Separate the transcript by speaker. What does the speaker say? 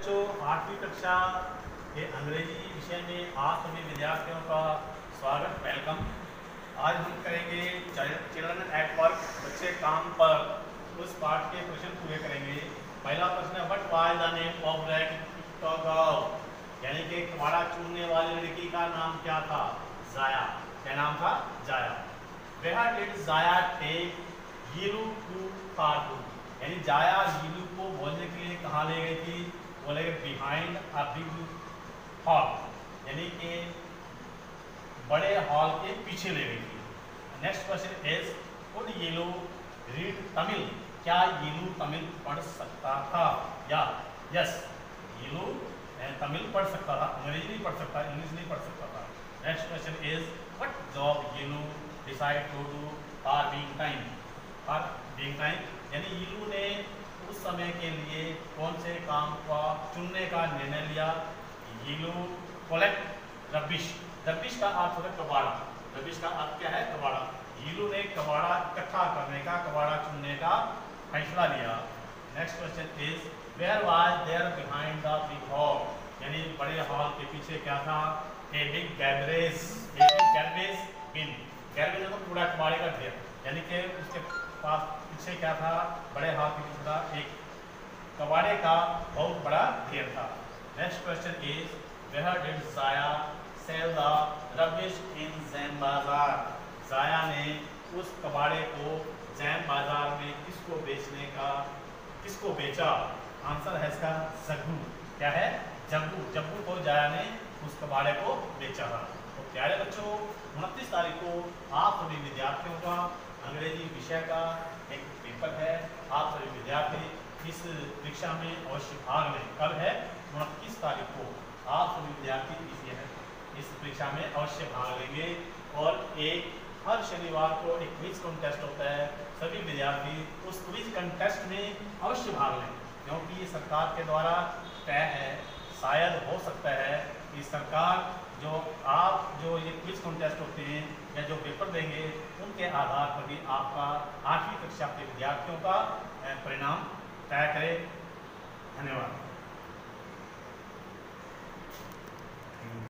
Speaker 1: बच्चों, 8वीं कक्षा के अंग्रेजी विषय में आप सभी विद्यार्थियों का स्वागत, वेलकम। आज हम करेंगे चिल्ड्रन एट वर्क, बच्चे काम पर, उस पाठ के क्वेश्चन पूरे करेंगे। पहला प्रश्न है, what was the name of that girl, यानी कि कबाड़ा चूरने वाली लड़की का नाम क्या था? जाया। क्या नाम था? Jaya. Where did Jaya take Yilu to cartoon, यानी जाया यीलू को बोलने के लिए कहाँ ले गई थी? बोले बिहाइंड अ बिग हॉल, यानी कि बड़े हॉल के पीछे ले गई थी। Next question is, could Yilu read Tamil, क्या यीलू तमिल पढ़ सकता था? या यस, यीलू तमिल पढ़ सकता था, अंग्रेजी नहीं पढ़ सकता, इंग्लिश नहीं पढ़ सकता था। Next question is, what job Yilu decide to do for being time, for being time, यानी यीलू ने उस समय के लिए कौन से काम का चुनने का निर्णय लिया? यीलू कलेक्ट रबिश, रबिश का अर्थ होता है कबाड़ा, रबिश का अर्थ क्या है? कबाड़ा। यीलू ने कबाड़ा इकट्ठा करने का, कबाड़ा चुनने का फैसला लिया। Next question is, where was there behind the big hall, यानी बड़े हॉल के पीछे क्या था? A big garbage, a big garbage bin, garbage मतलब कूड़ा कबाड़े का ढेर, यानी कि उसके पास पीछे क्या था? बड़े हॉल के पीछे था एक कबाड़े का बहुत बड़ा ढेर था। Next question is, where did Jaya sell the rubbish in Jam Bazaar, Jaya ने उस कबाड़े को जैम बाजार में किसको बेचा? आंसर है इसका जग्गू। क्या है? जग्गू। जग्गू को जाया ने उस कबाड़े को बेचा था। तो प्यारे बच्चों, 29 तारीख को आप सभी विद्यार्थियों का अंग्रेजी विषय का एक पेपर है। आप सभी विद्यार्थी इस परीक्षा में अवश्य भाग लें। कब है? 29 तारीख को आप सभी विद्यार्थी इस परीक्षा में अवश्य भाग लेंगे। और हर शनिवार को एक क्विज कॉन्टेस्ट होता है, सभी विद्यार्थी उस क्विज कॉन्टेस्ट में अवश्य भाग लें, क्योंकि ये सरकार के द्वारा तय है। शायद हो सकता है कि सरकार जो ये क्विज कॉन्टेस्ट होते हैं या जो पेपर देंगे, उनके आधार पर भी आपका 8वीं कक्षा के विद्यार्थियों का परिणाम तय करे। धन्यवाद।